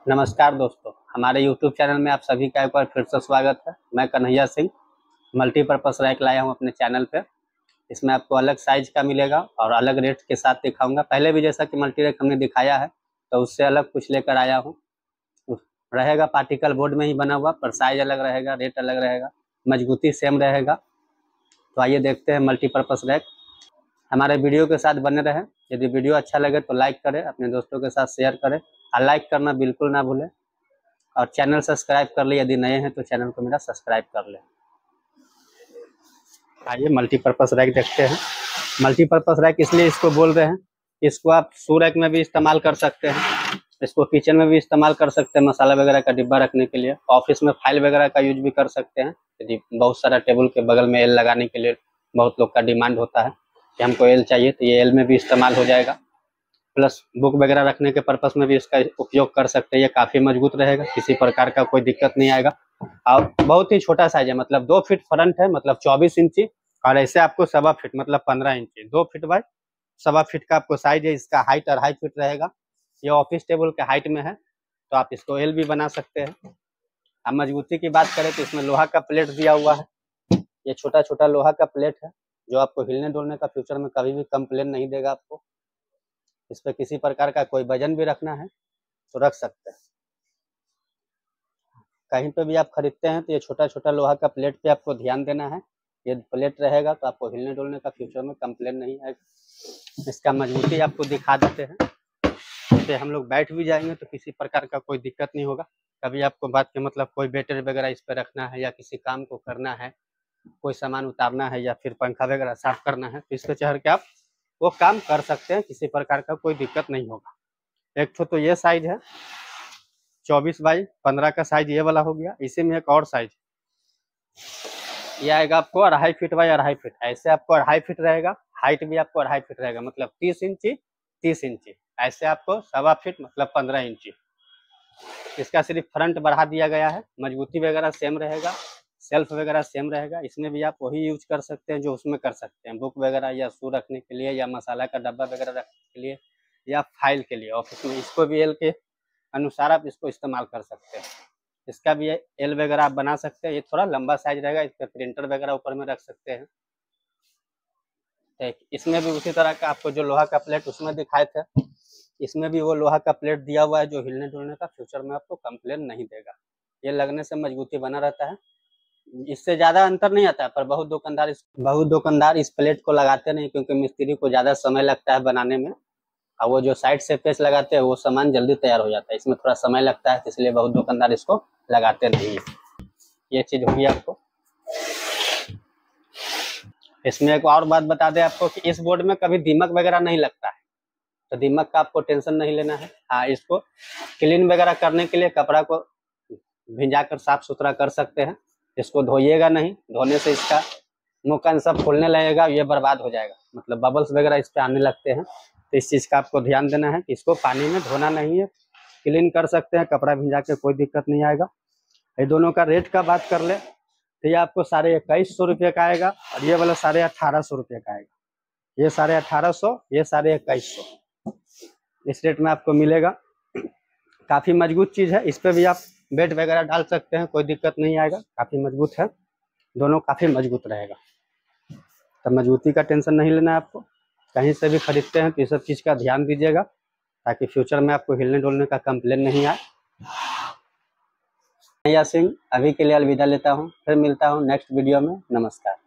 नमस्कार दोस्तों, हमारे YouTube चैनल में आप सभी का एक बार फिर से स्वागत है। मैं कन्हैया सिंह मल्टीपर्पज़ रैक लाया हूं अपने चैनल पे। इसमें आपको अलग साइज का मिलेगा और अलग रेट के साथ दिखाऊंगा। पहले भी जैसा कि मल्टी रैक हमने दिखाया है तो उससे अलग कुछ लेकर आया हूं। रहेगा पार्टिकल बोर्ड में ही बना हुआ, पर साइज अलग रहेगा, रेट अलग रहेगा, मजबूती सेम रहेगा। तो आइए देखते हैं मल्टीपर्पज़ रैक। हमारे वीडियो के साथ बने रहें। यदि वीडियो अच्छा लगे तो लाइक करें, अपने दोस्तों के साथ शेयर करें और लाइक करना बिल्कुल ना भूलें। और चैनल सब्सक्राइब कर ले, यदि नए हैं तो चैनल को मेरा सब्सक्राइब कर ले। आइए मल्टीपर्पज़ रैक देखते हैं। मल्टीपर्पज़ रैक इसलिए इसको बोल रहे हैं, इसको आप शू रैक में भी इस्तेमाल कर सकते हैं, इसको किचन में भी इस्तेमाल कर सकते हैं, मसाला वगैरह का डिब्बा रखने के लिए, ऑफिस में फाइल वगैरह का यूज भी कर सकते हैं। यदि बहुत सारा टेबल के बगल में एल लगाने के लिए बहुत लोग का डिमांड होता है कि हमको एल चाहिए, तो ये एल में भी इस्तेमाल हो जाएगा। प्लस बुक वगैरह रखने के पर्पस में भी इसका उपयोग कर सकते हैं। ये काफ़ी मजबूत रहेगा, किसी प्रकार का कोई दिक्कत नहीं आएगा। और बहुत ही छोटा साइज है, मतलब 2 फीट फ्रंट है, मतलब 24 इंची, और ऐसे आपको 1.25 फीट मतलब 15 इंची, 2 फीट बाय 1.25 फीट का आपको साइज है। इसका हाइट 2.5 फीट रहेगा। ये ऑफिस टेबल के हाइट में है, तो आप इसको एल भी बना सकते हैं। अब मजबूती की बात करें तो इसमें लोहा का प्लेट दिया हुआ है। ये छोटा छोटा लोहा का प्लेट है जो आपको हिलने डुलने का फ्यूचर में कभी भी कंप्लेन नहीं देगा आपको। इस पर किसी प्रकार का कोई वजन भी रखना है तो रख सकते हैं। कहीं पे भी आप खरीदते हैं तो ये छोटा छोटा लोहा का प्लेट पे आपको ध्यान देना है। ये प्लेट रहेगा तो आपको हिलने डुलने का फ्यूचर में कंप्लेन नहीं आएगा। इसका मजबूती आपको दिखा देते हैं। इस पे हम लोग बैठ भी जाएंगे तो किसी प्रकार का कोई दिक्कत नहीं होगा। कभी आपको बात के मतलब कोई बैटरी वगैरह इस पर रखना है या किसी काम को करना है, कोई सामान उतारना है या फिर पंखा वगैरह साफ करना है, तो इस पे चढ़ के आप वो काम कर सकते हैं। किसी प्रकार का कोई दिक्कत नहीं होगा। एक तो ये साइज है 24 बाई 15 का साइज, ये वाला हो गया। इसी में एक और साइज ये आएगा आपको 2.5 फीट बाई 2.5 फीट। ऐसे आपको 2.5 फीट रहेगा, हाइट भी आपको 2.5 फीट रहेगा, मतलब 30 इंची 30 इंची। ऐसे आपको 1.25 फीट मतलब 15 इंची। इसका सिर्फ फ्रंट बढ़ा दिया गया है, मजबूती वगैरह सेम रहेगा, सेल्फ वगैरह सेम रहेगा। इसमें भी आप वही यूज कर सकते हैं जो उसमें कर सकते हैं, बुक वगैरह या शू रखने के लिए या मसाला का डब्बा वगैरह रखने के लिए या फाइल के लिए ऑफिस में। इसको भी एल के अनुसार आप इसको इस्तेमाल कर सकते हैं। इसका भी एल वगैरह आप बना सकते हैं। ये थोड़ा लंबा साइज रहेगा, इस पर प्रिंटर वगैरह ऊपर में रख सकते हैं। इसमें भी उसी तरह का आपको जो लोहा का प्लेट उसमें दिखाए थे, इसमें भी वो लोहा का प्लेट दिया हुआ है जो हिलने डुलने का फ्यूचर में आपको कंप्लेन नहीं देगा। ये लगने से मजबूती बना रहता है, इससे ज़्यादा अंतर नहीं आता है। पर बहुत दुकानदार इस प्लेट को लगाते नहीं, क्योंकि मिस्त्री को ज़्यादा समय लगता है बनाने में, और वो जो साइड से पेच लगाते हैं वो सामान जल्दी तैयार हो जाता है। इसमें थोड़ा समय लगता है, इसलिए बहुत दुकानदार इसको लगाते नहीं है। ये चीज़ होगी आपको। इसमें एक और बात बता दें आपको कि इस बोर्ड में कभी दीमक वगैरह नहीं लगता है, तो दीमक का आपको टेंशन नहीं लेना है। हाँ, इसको क्लीन वगैरह करने के लिए कपड़ा को भिंजा कर साफ सुथरा कर सकते हैं। इसको धोइएगा नहीं, धोने से इसका मुकन सब फूलने लगेगा, ये बर्बाद हो जाएगा, मतलब बबल्स वगैरह इस पे आने लगते हैं। तो इस चीज़ का आपको ध्यान देना है कि इसको पानी में धोना नहीं है, क्लीन कर सकते हैं कपड़ा भिंजा के, कोई दिक्कत नहीं आएगा। ये दोनों का रेट का बात कर ले तो ये आपको 2150 रुपये का आएगा और ये वाला 1850 रुपये का आएगा। ये 1850, ये 2150, इस रेट में आपको मिलेगा। काफ़ी मजबूत चीज़ है, इस पर भी आप बेड वगैरह डाल सकते हैं, कोई दिक्कत नहीं आएगा। काफ़ी मजबूत है, दोनों काफ़ी मजबूत रहेगा, तो मजबूती का टेंशन नहीं लेना है आपको। कहीं से भी खरीदते हैं तो ये सब चीज़ का ध्यान दीजिएगा, ताकि फ्यूचर में आपको हिलने डुलने का कंप्लेन नहीं आए। कन्हैया सिंह अभी के लिए अलविदा लेता हूँ, फिर मिलता हूँ नेक्स्ट वीडियो में। नमस्कार।